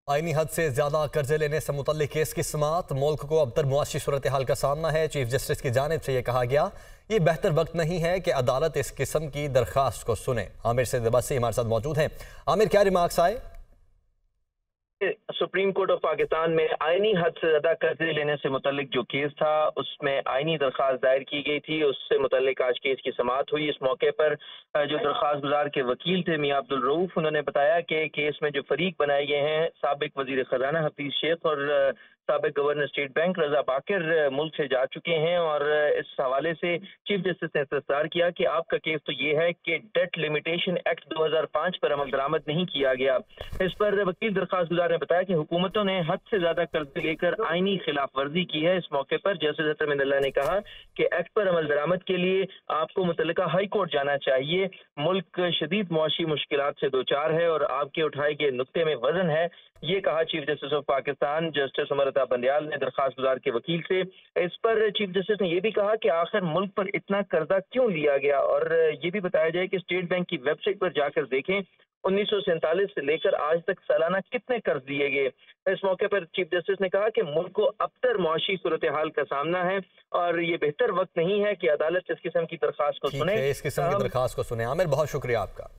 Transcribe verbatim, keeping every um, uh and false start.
आईनी हद से ज्यादा कर्जे लेने से मुतल्लिक केस की समाअत। मुल्क को अब तक मुआशी सूरत हाल का सामना है। चीफ जस्टिस की जानिब से यह कहा गया ये बेहतर वक्त नहीं है कि अदालत इस किस्म की दरख्वास्त को सुने। आमिर से दबासी हमारे साथ मौजूद हैं। आमिर, क्या रिमार्क्स आए? सुप्रीम कोर्ट ऑफ पाकिस्तान में आईनी हद से ज्यादा कर्जे लेने से मुतल्लिक जो केस था उसमें आईनी दरख्वास्त दायर की गई थी, उससे मुतल्लिक आज केस की समाअत हुई। इस मौके पर जो दरख्वास्त गुजार के वकील थे मियां अब्दुल रऊफ, उन्होंने बताया कि केस में जो फरीक बनाए गए हैं साबिक वजीर खजाना हफीज शेख और साबिक governor state bank Raza Baqir मुल्क से जा चुके हैं। और इस हवाले से चीफ जस्टिस ने इस्तफसार किया कि आपका केस तो ये है कि डेट लिमिटेशन एक्ट दो हजार पाँच पर अमल दरामद नहीं किया गया। इस पर वकील दरख्वास्त गुजार ने बताया कि हुकूमतों ने हद से ज्यादा कर्जे लेकर आईनी खिलाफ वर्जी की है। इस मौके पर जस्टिस अतरमिनल्ला ने कहा कि एक्ट पर अमल दरामद के लिए आपको मुतल्लिका हाई कोर्ट जाना चाहिए। मुल्क शदीद मुआशी मुश्किलात से दो चार है और आपके उठाए गए नुक्ते में वजन है, ये कहा chief justice of Pakistan justice Umar Ata Bandial ने दरख्वास्त गुजार के वकील से। इस पर चीफ जस्टिस ने यह भी कहा कि आखिर मुल्क पर इतना कर्जा क्यों लिया गया, और ये भी बताया जाए कि स्टेट बैंक की वेबसाइट पर जाकर देखें उन्नीस सौ सैंतालीस से लेकर आज तक सालाना कितने कर्ज दिए गए। इस मौके पर चीफ जस्टिस ने कहा कि मुल्क को अबतर मुआशी सूरत हाल का सामना है और ये बेहतर वक्त नहीं है कि अदालत इस किस्म की दरख्वास्त को ठीक सुने। है, इस किस्म की दरख्वास्त को सुने। आमिर, बहुत शुक्रिया आपका।